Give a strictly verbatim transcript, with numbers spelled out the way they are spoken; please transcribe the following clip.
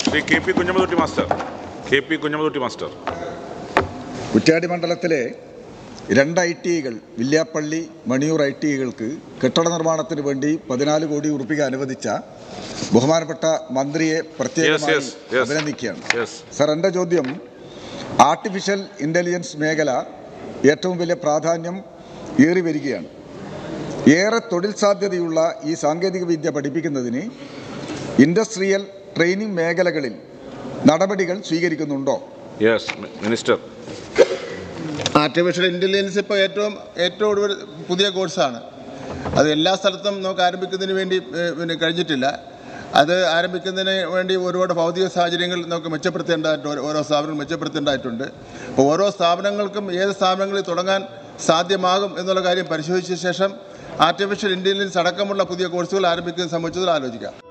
Shri K P Kunhammad master K P Kunhammad master Kuttiadi മണ്ഡലത്തിലെ രണ്ട് I T ഐകൾ വില്യാപ്പള്ളി മണിയൂർ ഐ ടി ഐകൾക്ക് കെട്ടിട നിർമ്മാണത്തിന് വേണ്ടി പതിനാല് കോടി ഉറുപ്പിക അനുവദിച്ച ബഹുമാനപ്പെട്ട മന്ത്രിയെ പ്രത്യേകമായി അഭിനന്ദിക്കുകയാണ്. സർ, എൻ്റെ ചോദ്യം, ആർട്ടിഫിഷ്യൽ ഇൻ്റലിജൻസ് മേഖല ഏറ്റവും വലിയ പ്രാധാന്യം ഏറി വരികയാണ്. ഏറെ തൊഴിൽ സാധ്യതയുള്ള ഈ സാങ്കേതിക വിദ്യ പഠിപ്പിക്കുന്നതിന് ഇൻഡസ്ട്രിയൽ ട്രെയിനിങ് മേഖലകളിൽ നടപടികൾ സ്വീകരിക്കുന്നുണ്ടോ? Yes minister. ആർട്ടിഫിഷ്യൽ ഇൻ്റലിജൻസ് ഇപ്പോൾ ഏറ്റവും ഏറ്റവും കൂടുതൽ പുതിയ കോഴ്സാണ്. അത് എല്ലാ സ്ഥലത്തും നമുക്ക് ആരംഭിക്കുന്നതിന് വേണ്ടി പിന്നെ കഴിഞ്ഞിട്ടില്ല. അത് ആരംഭിക്കുന്നതിന് വേണ്ടി ഒരുപാട് ഭൗതിക സാഹചര്യങ്ങൾ നമുക്ക് മെച്ചപ്പെടുത്തേണ്ടതായിട്ടുണ്ട്. ഓരോ സ്ഥാപനങ്ങളും മെച്ചപ്പെടുത്തേണ്ടതായിട്ടുണ്ട്. അപ്പോൾ ഓരോ സ്ഥാപനങ്ങൾക്കും ഏത് സ്ഥാപനങ്ങളിൽ തുടങ്ങാൻ സാധ്യമാകും എന്നുള്ള കാര്യം പരിശോധിച്ച ശേഷം ആർട്ടിഫിഷ്യൽ ഇൻ്റലിജൻസ് അടക്കമുള്ള പുതിയ കോഴ്സുകൾ ആരംഭിക്കുന്നത് സംബന്ധിച്ചതിൽ ആലോചിക്കാം.